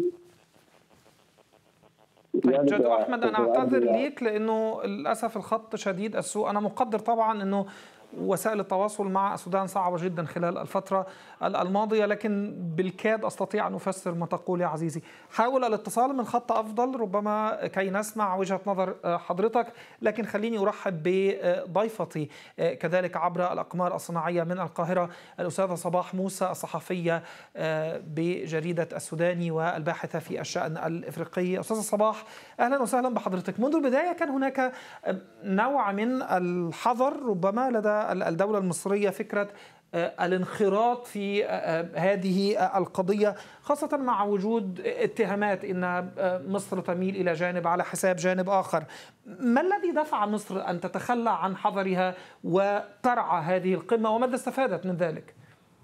طيب جدو أحمد أنا أعتذر ليك لأنه للأسف الخط شديد السوء. أنا مقدر طبعا أنه وسائل التواصل مع السودان صعبة جدا خلال الفترة الماضية، لكن بالكاد أستطيع أن أفسر ما تقول يا عزيزي. حاول الاتصال من خط أفضل ربما كي نسمع وجهة نظر حضرتك، لكن خليني أرحب بضيفتي كذلك عبر الأقمار الصناعية من القاهرة الأستاذة صباح موسى، الصحفية بجريدة السوداني والباحثة في الشأن الإفريقي. أستاذة صباح أهلا وسهلا بحضرتك. منذ البداية كان هناك نوع من الحذر ربما لدى الدولة المصرية فكرة الانخراط في هذه القضية، خاصة مع وجود اتهامات أن مصر تميل إلى جانب على حساب جانب آخر. ما الذي دفع مصر أن تتخلى عن حذرها وترعى هذه القمة وماذا استفادت من ذلك؟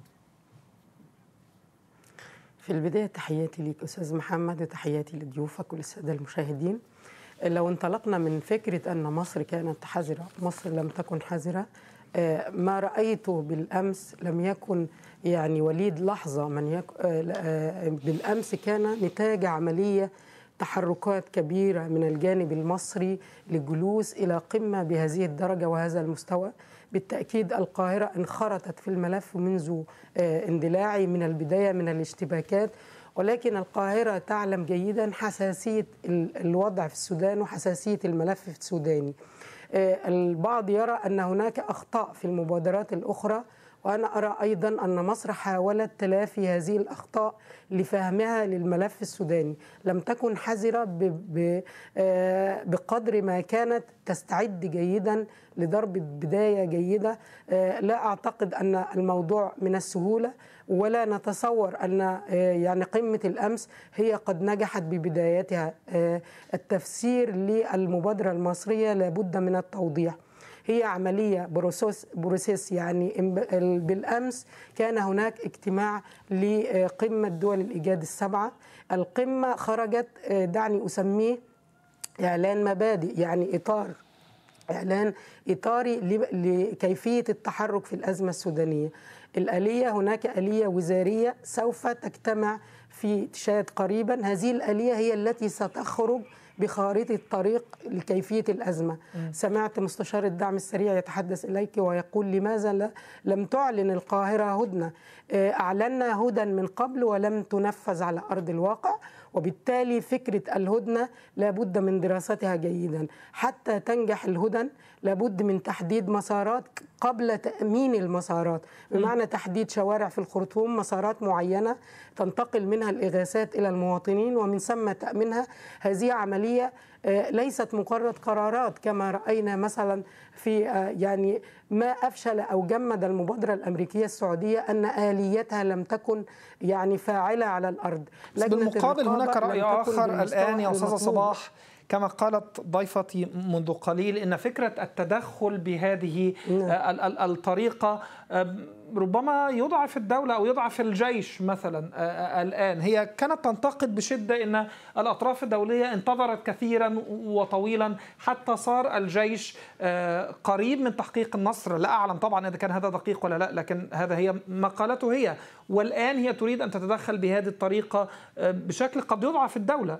في البداية تحياتي لك أستاذ محمد وتحياتي لضيوفك وللسادة المشاهدين. لو انطلقنا من فكرة أن مصر كانت حذرة، مصر لم تكن حذرة. ما رأيته بالأمس لم يكن يعني وليد لحظة، بالأمس كان نتاج عملية تحركات كبيرة من الجانب المصري للجلوس إلى قمة بهذه الدرجة وهذا المستوى. بالتأكيد القاهرة انخرطت في الملف منذ اندلاعه من البداية من الاشتباكات، ولكن القاهرة تعلم جيدا حساسية الوضع في السودان وحساسية الملف في السوداني. البعض يرى أن هناك أخطاء في المبادرات الأخرى وأنا أرى أيضا أن مصر حاولت تلافي هذه الأخطاء لفهمها للملف السوداني، لم تكن حذرة بقدر ما كانت تستعد جيدا لضربة بداية جيدة. لا أعتقد أن الموضوع من السهولة، ولا نتصور أن يعني قمة الأمس هي قد نجحت ببدايتها. التفسير للمبادرة المصرية لابد من التوضيح. هي عملية بروسيس، يعني بالأمس كان هناك اجتماع لقمة دول الإيجاد السبعة. القمة خرجت، دعني أسميه إعلان مبادئ، يعني إعلان إطاري لكيفية التحرك في الأزمة السودانية. الآلية، هناك آلية وزارية سوف تجتمع في تشاد قريبا. هذه الآلية هي التي ستخرج بخارطة الطريق لكيفية الأزمة. سمعت مستشار الدعم السريع يتحدث إليك ويقول لماذا لم تعلن القاهرة هدنة؟ أعلنا هدى من قبل ولم تنفذ على أرض الواقع، وبالتالي فكرة الهدنة لابد من دراستها جيدا. حتى تنجح الهدن لابد من تحديد مسارات قبل تأمين المسارات، بمعنى تحديد شوارع في الخرطوم، مسارات معينة تنتقل منها الإغاثات إلى المواطنين ومن ثم تأمينها. هذه عملية ليست مجرد قرارات كما رأينا مثلا في يعني ما أفشل أو جمد المبادرة الأمريكية السعودية أن آليتها لم تكن يعني فاعلة على الأرض. بالمقابل هناك رأي آخر الآن يا أستاذة صباح، كما قالت ضيفتي منذ قليل، إن فكرة التدخل بهذه الطريقة ربما يضعف الدولة أو يضعف الجيش مثلا. الآن هي كانت تنتقد بشدة أن الأطراف الدولية انتظرت كثيرا وطويلا حتى صار الجيش قريب من تحقيق النصر. لا أعلم طبعا إذا كان هذا دقيق ولا لا، لكن هذا هي مقالته هي. والآن هي تريد أن تتدخل بهذه الطريقة بشكل قد يضعف الدولة.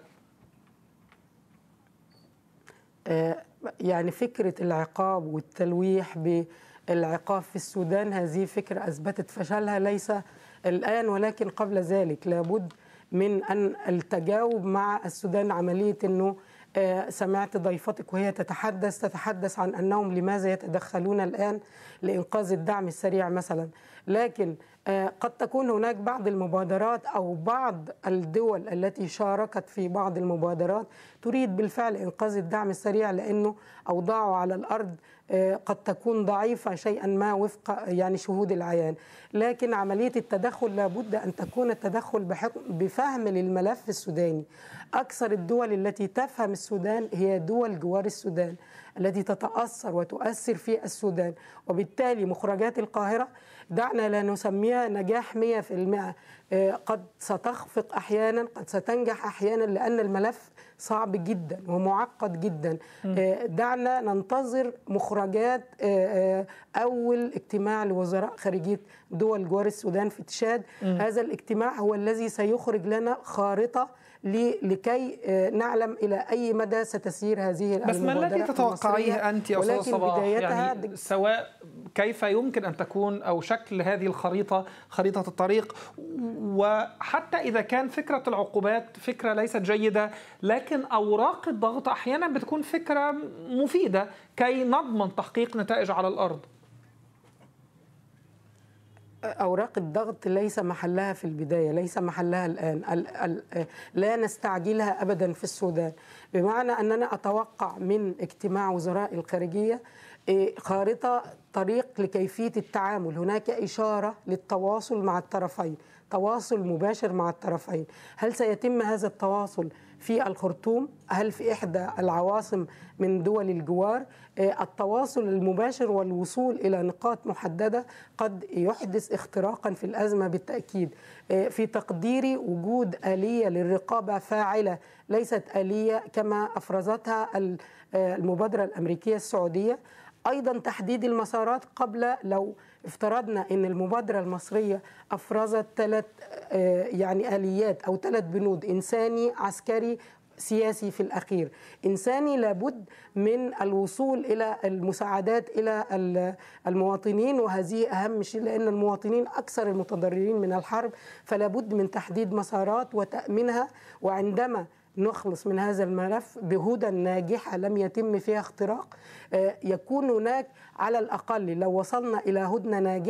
يعني فكرة العقاب والتلويح بالعقاب في السودان، هذه فكرة أثبتت فشلها ليس الآن ولكن قبل ذلك. لابد من أن التجاوب مع السودان، عملية أنه سمعت ضيفتك وهي تتحدث عن أنهم لماذا يتدخلون الآن لإنقاذ الدعم السريع مثلا، لكن قد تكون هناك بعض المبادرات أو بعض الدول التي شاركت في بعض المبادرات تريد بالفعل إنقاذ الدعم السريع، لأنه أوضاعه على الأرض قد تكون ضعيفة شيئا ما وفق يعني شهود العيان. لكن عملية التدخل لابد أن تكون التدخل بفهم للملف السوداني. أكثر الدول التي تفهم السودان هي دول جوار السودان التي تتأثر وتؤثر في السودان، وبالتالي مخرجات القاهرة دعنا لا نسميها نجاح 100%، قد ستخفق أحيانا، قد ستنجح أحيانا، لأن الملف صعب جدا ومعقد جدا. دعنا ننتظر مخرجات أول اجتماع لوزراء خارجية دول جوار السودان في تشاد. هذا الاجتماع هو الذي سيخرج لنا خارطة لكي نعلم إلى أي مدى ستسير هذه المبادرة. بس ما الذي تتوقعيه أنت يا أستاذة صباح؟ يعني سواء كيف يمكن أن تكون أو شكل هذه الخريطة، خريطة الطريق، وحتى إذا كان فكرة العقوبات فكرة ليست جيدة، لكن أوراق الضغط أحيانا بتكون فكرة مفيدة كي نضمن تحقيق نتائج على الأرض. أوراق الضغط ليس محلها في البداية، ليس محلها الآن. لا نستعجلها أبدا في السودان، بمعنى أننا أتوقع من اجتماع وزراء الخارجية خارطة طريق لكيفية التعامل. هناك إشارة للتواصل مع الطرفين، تواصل مباشر مع الطرفين. هل سيتم هذا التواصل في الخرطوم؟ هل في إحدى العواصم من دول الجوار؟ التواصل المباشر والوصول إلى نقاط محددة قد يحدث اختراقا في الأزمة بالتأكيد. في تقديري وجود آلية للرقابة فاعلة، ليست آلية كما أفرزتها المبادرة الأمريكية السعودية. أيضا تحديد المسارات قبل، لو افترضنا أن المبادرة المصرية أفرزت 3 يعني آليات أو 3 بنود: إنساني، عسكري، سياسي. في الأخير إنساني، لابد من الوصول إلى المساعدات إلى المواطنين، وهذه أهم شيء لأن المواطنين أكثر المتضررين من الحرب، فلا بد من تحديد مسارات وتأمينها. وعندما نخلص من هذا الملف بهدى ناجحة لم يتم فيها اختراق، يكون هناك على الأقل لو وصلنا إلى هدنة ناجحة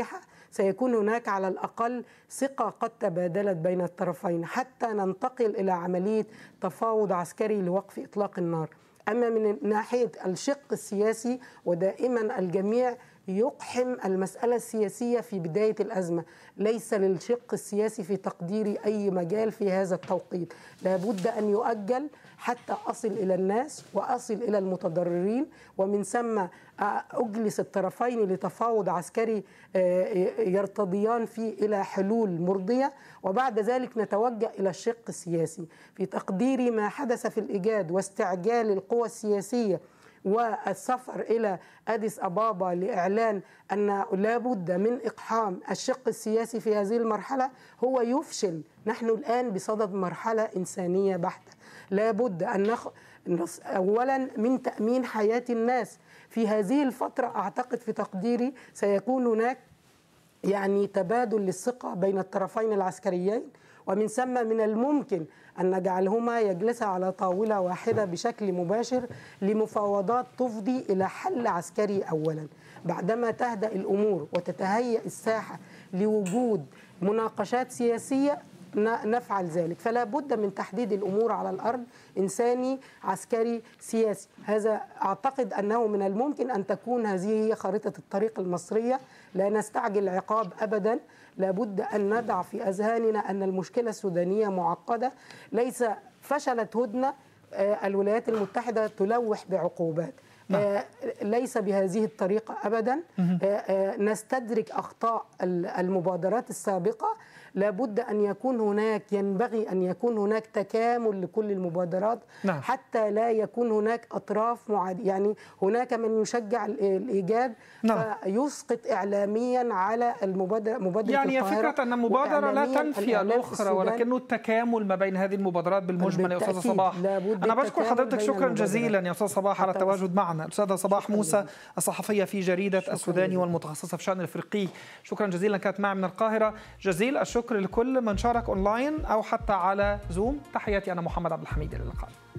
سيكون هناك على الأقل ثقة قد تبادلت بين الطرفين حتى ننتقل إلى عملية تفاوض عسكري لوقف إطلاق النار. أما من ناحية الشق السياسي، ودائما الجميع يقحم المسألة السياسية في بداية الأزمة، ليس للشق السياسي في تقديري أي مجال في هذا التوقيت، لابد أن يؤجل حتى أصل إلى الناس وأصل إلى المتضررين، ومن ثم أجلس الطرفين لتفاوض عسكري يرتضيان فيه إلى حلول مرضية، وبعد ذلك نتوجه إلى الشق السياسي. في تقديري ما حدث في الإيجاد واستعجال القوى السياسية والسفر إلى أديس أبابا لإعلان أن لا بد من إقحام الشق السياسي في هذه المرحلة هو يفشل. نحن الآن بصدد مرحلة إنسانية بحتة، لا بد أن أولا من تأمين حياة الناس في هذه الفترة. أعتقد في تقديري سيكون هناك تبادل للثقة بين الطرفين العسكريين، ومن ثم من الممكن أن نجعلهما يجلسا على طاولة واحدة بشكل مباشر لمفاوضات تفضي إلى حل عسكري أولا. بعدما تهدأ الأمور وتتهيأ الساحة لوجود مناقشات سياسية نفعل ذلك. فلا بد من تحديد الأمور على الأرض، إنساني عسكري سياسي. هذا أعتقد أنه من الممكن أن تكون هذه هي خارطة الطريق المصرية. لا نستعجل العقاب أبدا، لا بد أن ندع في أذهاننا أن المشكلة السودانية معقدة، ليس فشلت هدنة الولايات المتحدة تلوح بعقوبات، ليس بهذه الطريقة أبدا. نستدرك أخطاء المبادرات السابقة. لابد أن يكون هناك، ينبغي أن يكون هناك تكامل لكل المبادرات. حتى لا يكون هناك أطراف معادية، هناك من يشجع الإيجاد فيسقط إعلاميا على مبادرة القاهرة. فكرة أن المبادرة لا تنفي الأخرى، ولكنه التكامل ما بين هذه المبادرات بالمجمل. يا أستاذة صباح، أنا بشكر حضرتك شكرا جزيلا يا أستاذ صباح على التواجد معنا. الأستاذة صباح موسى الصحفية في جريدة السوداني والمتخصصة في الشأن الأفريقي، شكرا جزيلا، كانت معي من القاهرة. جزيل الشكر لكل من شارك أونلاين أو حتى على زوم. تحياتي، أنا محمد عبد الحميد، إلى اللقاء.